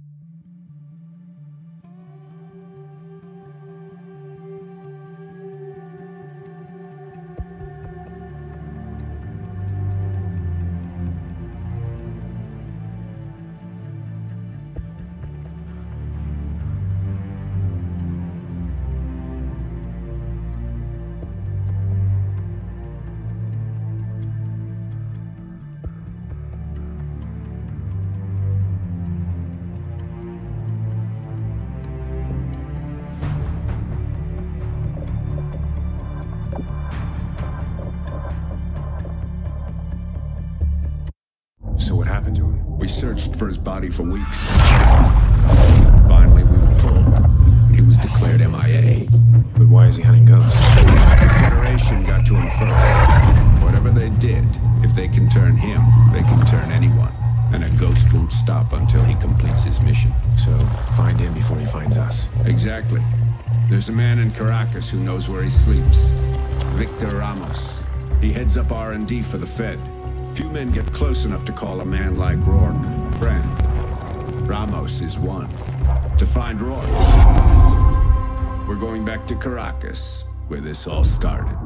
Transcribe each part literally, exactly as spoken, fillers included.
So what happened to him? We searched for his body for weeks. Finally, we were pulled. He was declared M I A. But why is he hunting ghosts? The Federation got to him first. Whatever they did, if they can turn him, they can turn anyone. And a ghost won't stop until he completes his mission. So, find him before he finds us. Exactly. There's a man in Caracas who knows where he sleeps. Victor Ramos. He heads up R and D for the Fed. Few men get close enough to call a man like Rourke a friend. Ramos is one. To find Rourke, we're going back to Caracas, where this all started.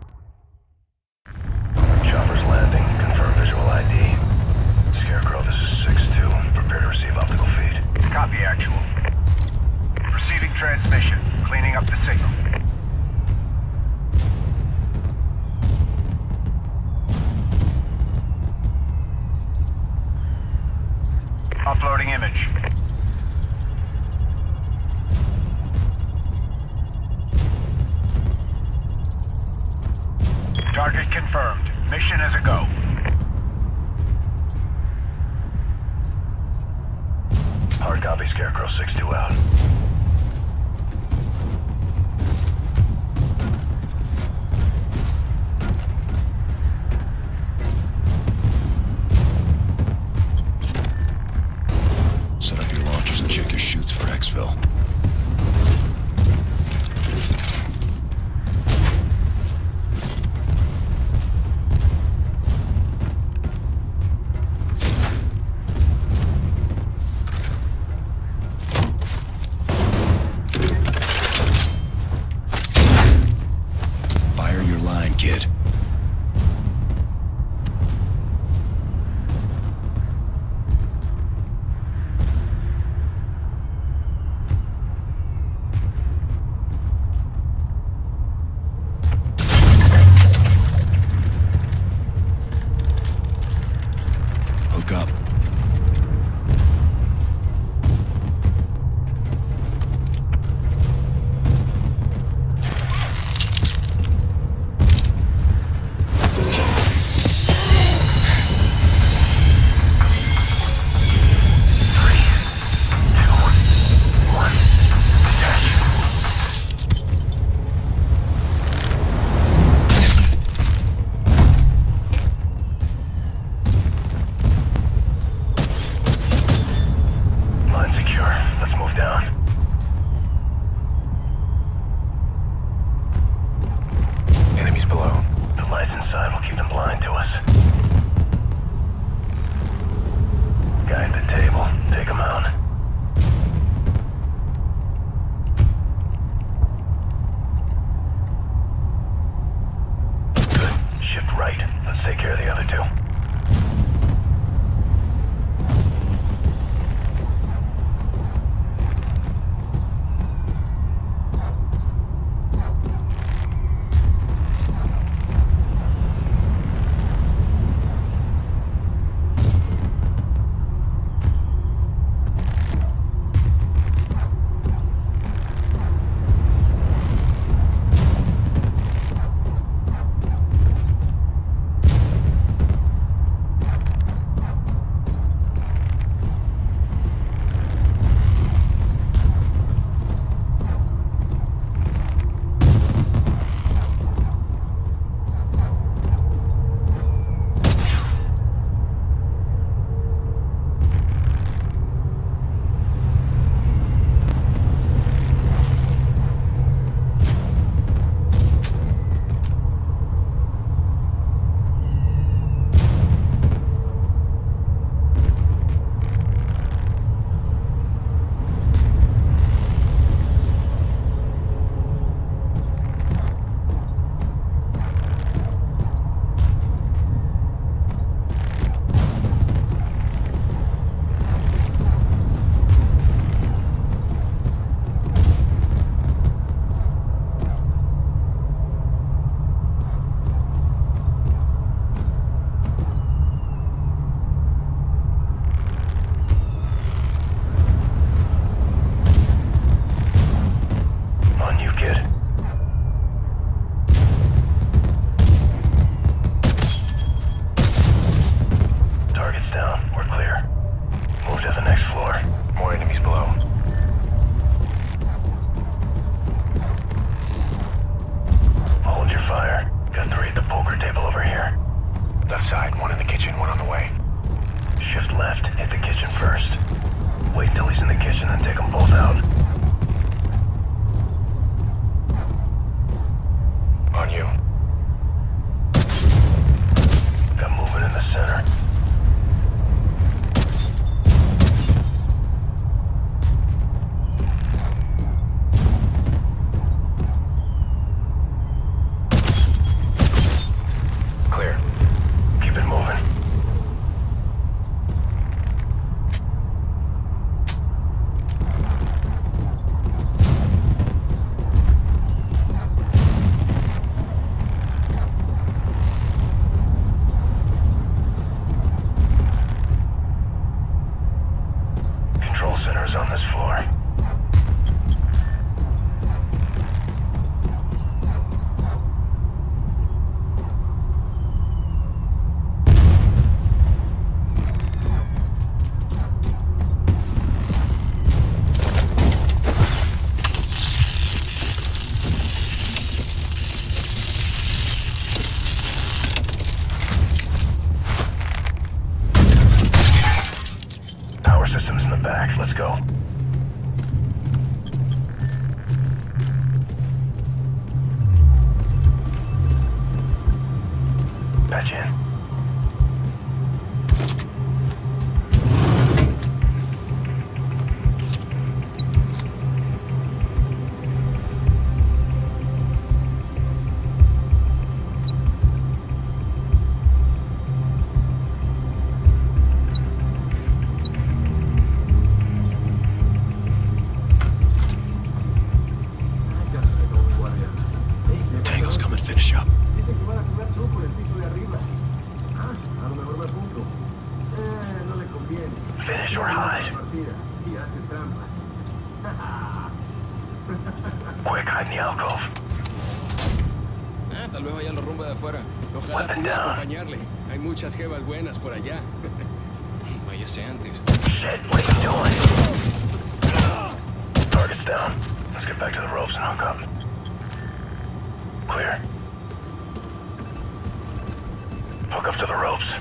Chopper's landing. Confirm visual I D. Scarecrow, this is six two. Prepare to receive optical feed. Copy, actual. Receiving transmission. Cleaning up the signal. Uploading image. Target confirmed. Mission is a go. Hard copy, Scarecrow six two out. Set up your launchers and check your chutes for exfil. Fire your line, kid. Hook up. Line secure. Let's move down. Enemies below. The lights inside will keep them blind to us. Guy at the table. Take him out. Good. Shift right. Let's take care of the other two. this floor. Systems in the back. Let's go. Patch in. Finish or hide. Quick, hide in the alcove. Ah, tal vez vaya a la rumba de afuera. Ojalá Weapon pudiera down. acompañarle. Hay muchas jevas buenas por allá. Váyase antes. Shit, what are you doing? Target's down. Let's get back to the ropes and hook up. Clear. Hook up to the ropes.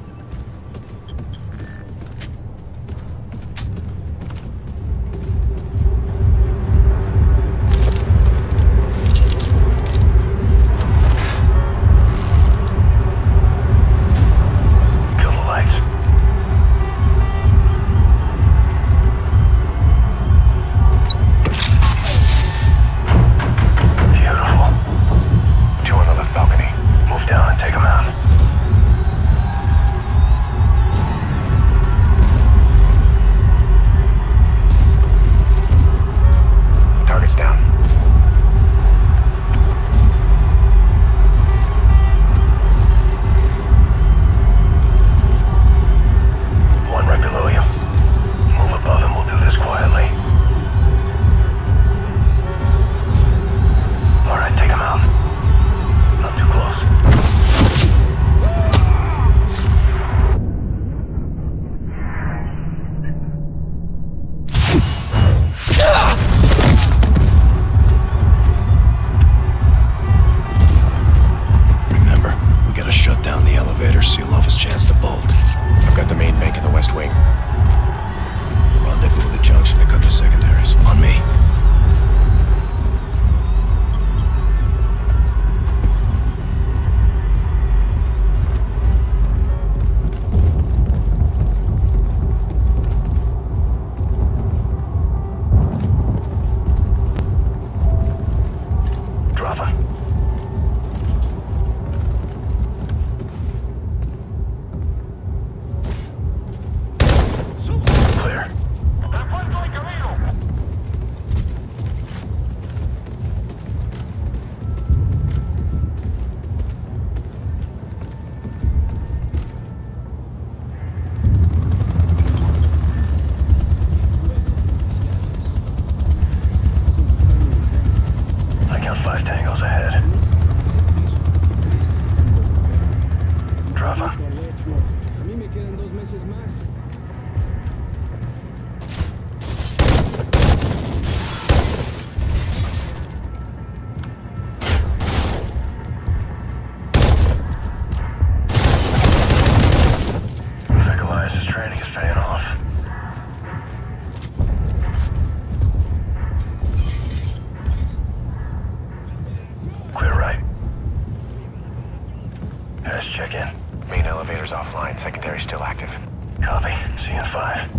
Secondary still active. Copy. See you in five.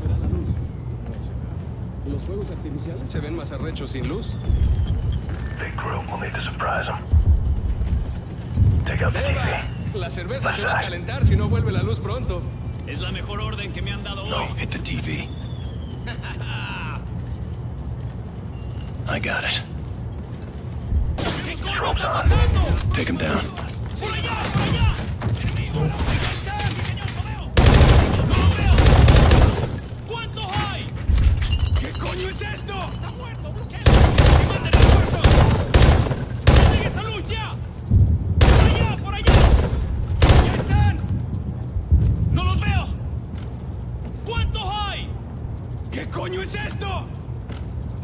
Los fuegos artificiales se ven más arrechos sin luz. Big group. We'll need to surprise them. Take out the T V. La cerveza se va a calentar si no vuelve la luz pronto. Es la mejor orden que me han dado hoy. No, hit the T V. I got it. ¿Qué coño estás haciendo? Take him down. ¡Por allá! ¡Por allá! ¡Enemigo! ¡Ahí está! ¡Sí, señor! ¡Lo veo! ¡No lo veo! ¿Cuántos hay?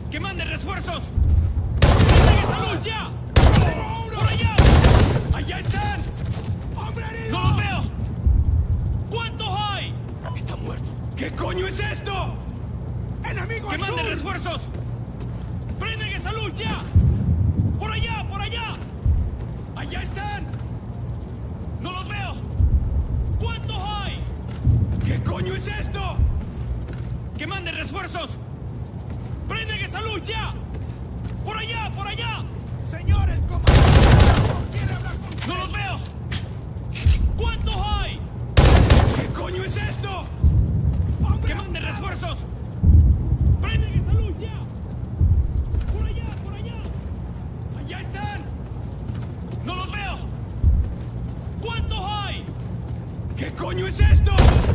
¡Que mande refuerzos! ¡Prende esa luz ya! ¡Por allá! ¡Allá están! ¡No los veo! ¿Cuántos hay? Está muerto. ¿Qué coño es esto? ¡Enemigo al sur! ¡Que mande refuerzos! ¡Prenden esa luz ya! ¡Por allá! ¡Por allá! ¡Allá están! ¡No los veo! ¿Cuántos hay? ¿Qué coño es esto? ¡Que manden refuerzos! ¡Prenden esa luz ya! ¡Por allá! ¡Por allá! ¡Señor, el comandante quiere hablar con usted! ¡No los veo! ¿Cuántos hay? ¿Qué coño es esto? ¡Que manden refuerzos! ¡Prenden esa luz ya! ¡Por allá! ¡Por allá! ¡Allá están! ¡No los veo! ¿Cuántos hay? ¿Qué coño es esto?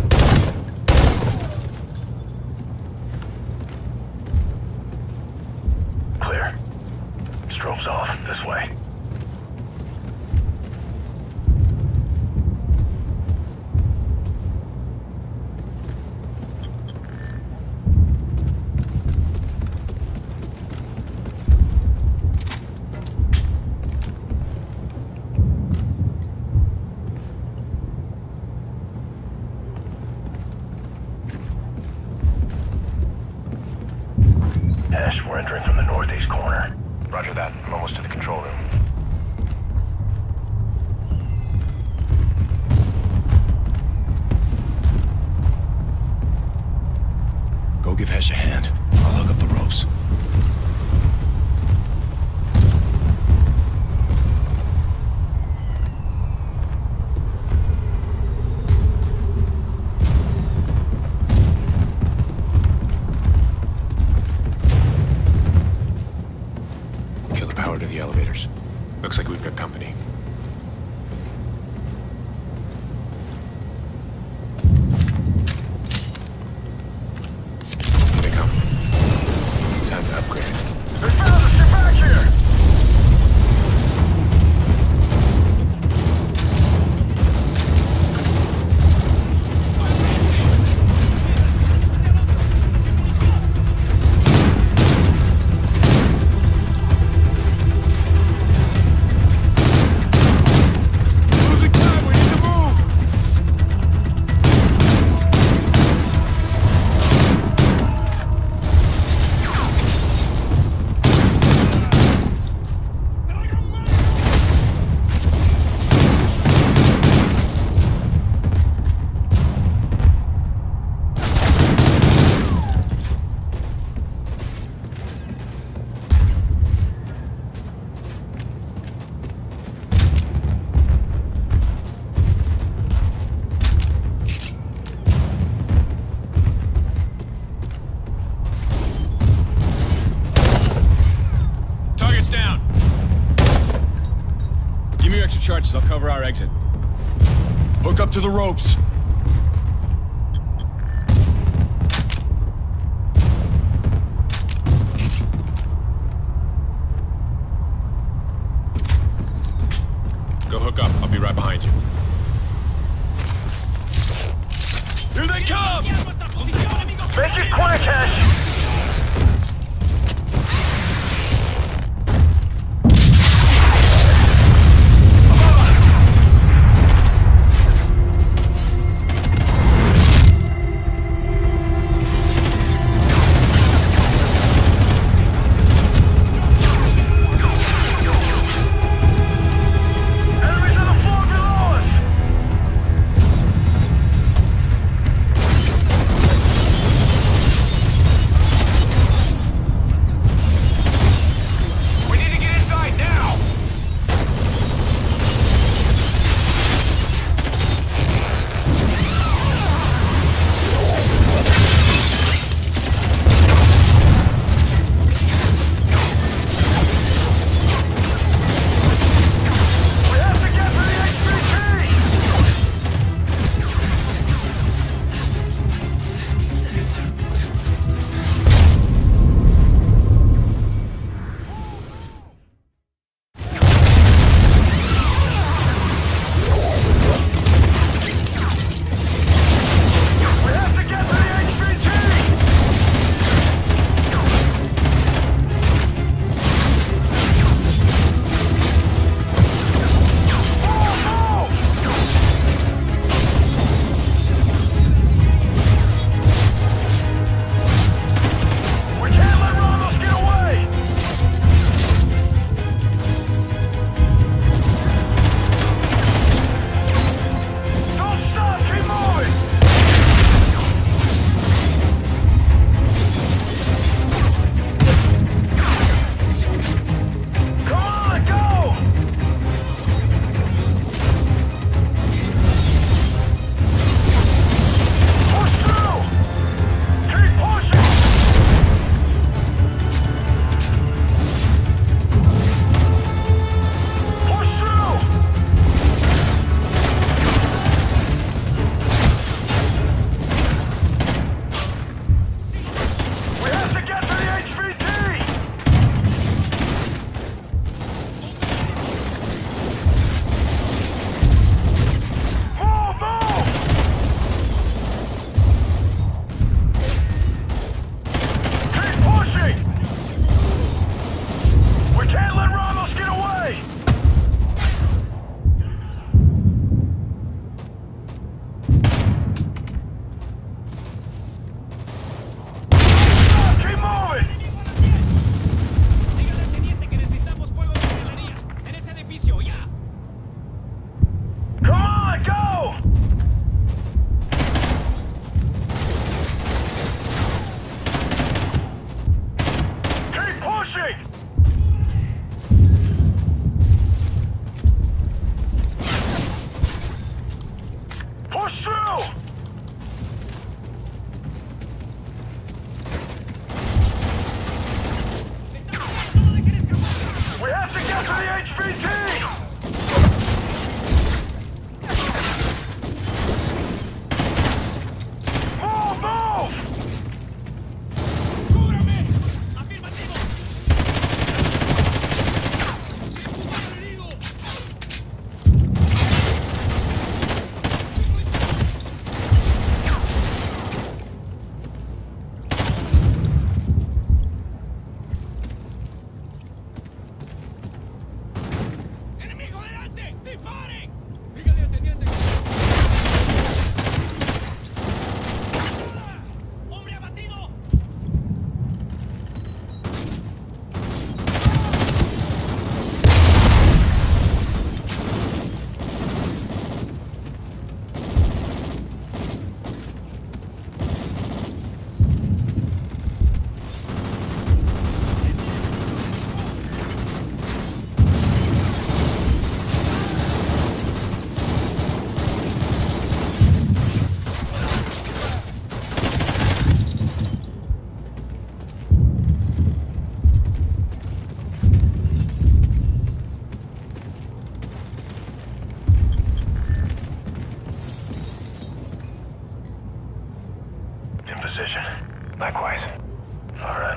Clear. Strobes off. This way. Ash, we're entering from the northeast corner. Roger that. I'm almost to the control room. Go give Hesh a hand. I'll hook up the ropes. Kill the power to the elevators. Looks like we've got company. Here they come. Time to upgrade. They found us! Get back here! Losing time, we need to move! Target's down. Give me your extra charges. I'll cover our exit. Hook up to the ropes. Go hook up. I'll be right behind you. Here they come! Make it quick, Ash!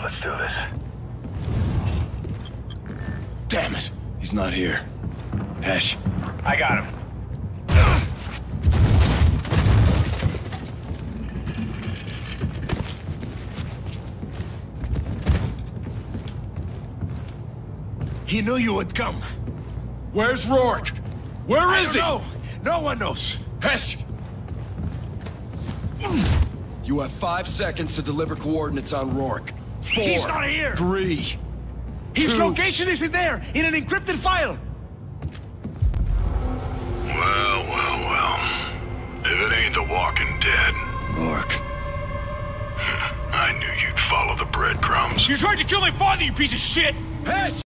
Let's do this. Damn it. He's not here. Hesh. I got him. He knew you would come. Where's Rourke? Where is he? No, no one knows. Hesh! You have five seconds to deliver coordinates on Rourke. Four. He's not here. Three. His two. location isn't there, in an encrypted file. Well, well, well. If it ain't the Walking Dead, Rourke. I knew you'd follow the breadcrumbs. You tried to kill my father, you piece of shit! Hesh!